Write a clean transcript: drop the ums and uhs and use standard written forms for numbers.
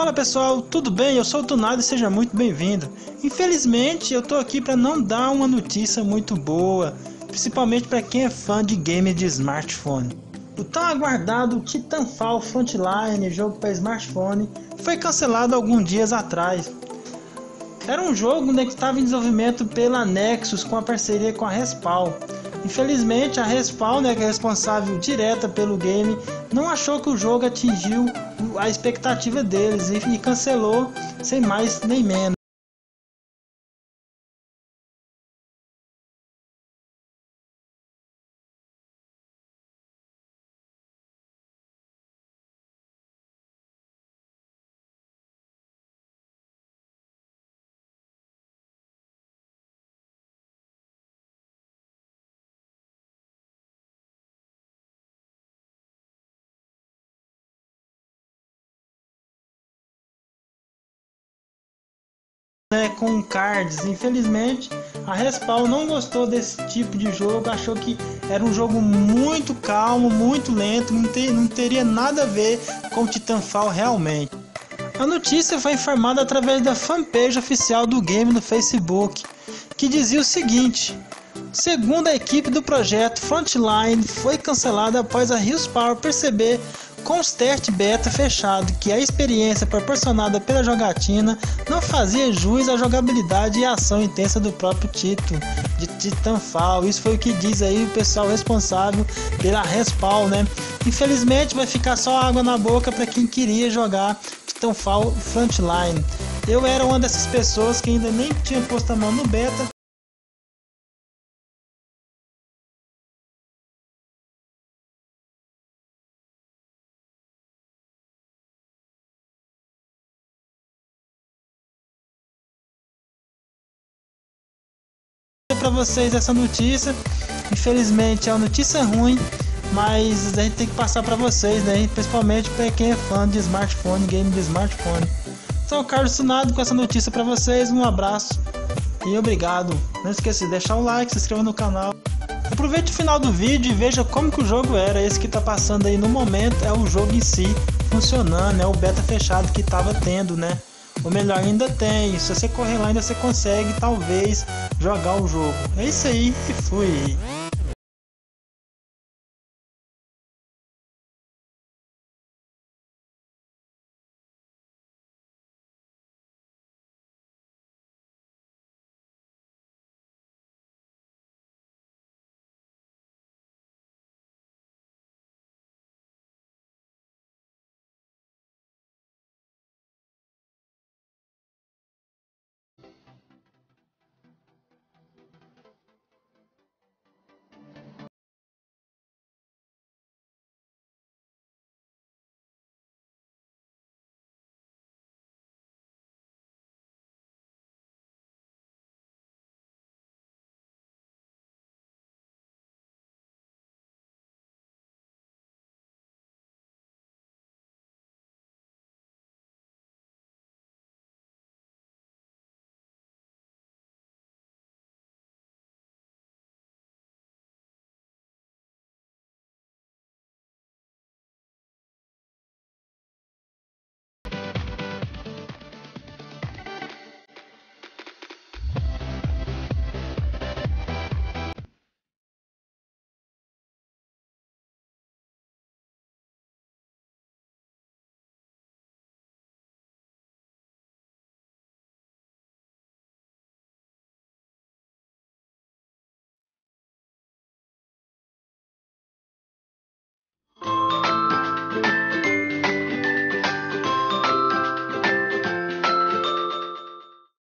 Fala pessoal, tudo bem? Eu sou o Tunado e seja muito bem-vindo. Infelizmente eu tô aqui para não dar uma notícia muito boa, principalmente para quem é fã de game de smartphone. O tão aguardado Titanfall Frontline, jogo para smartphone, foi cancelado alguns dias atrás. Era um jogo, que estava em desenvolvimento pela Nexus com a parceria com a Respawn. Infelizmente a Respawn, que é responsável direta pelo game, não achou que o jogo atingiu a expectativa deles e cancelou sem mais nem menos. Com cards, infelizmente a Respawn não gostou desse tipo de jogo, achou que era um jogo muito calmo, muito lento, não teria nada a ver com o Titanfall realmente. A notícia foi informada através da fanpage oficial do game no Facebook, que dizia o seguinte: segundo a equipe do projeto, Frontline foi cancelada após a Respawn perceber com os testes beta fechado que a experiência proporcionada pela jogatina não fazia jus à jogabilidade e à ação intensa do próprio título de Titanfall. Isso foi o que diz aí o pessoal responsável pela Respawn, Infelizmente vai ficar só água na boca para quem queria jogar Titanfall Frontline. Eu era uma dessas pessoas que ainda nem tinha posto a mão no beta. Para vocês essa notícia, infelizmente é uma notícia ruim, mas a gente tem que passar para vocês, principalmente para quem é fã de smartphone, game de smartphone. Então, Carlos Tunado com essa notícia para vocês, um abraço e obrigado. Não esqueça de deixar um like, se inscreva no canal. Aproveite o final do vídeo e veja como que o jogo era. Esse que está passando aí no momento é o jogo em si funcionando, é o beta fechado que estava tendo, Ou melhor, ainda tem. Se você correr lá, ainda você consegue talvez jogar o jogo. É isso aí e fui.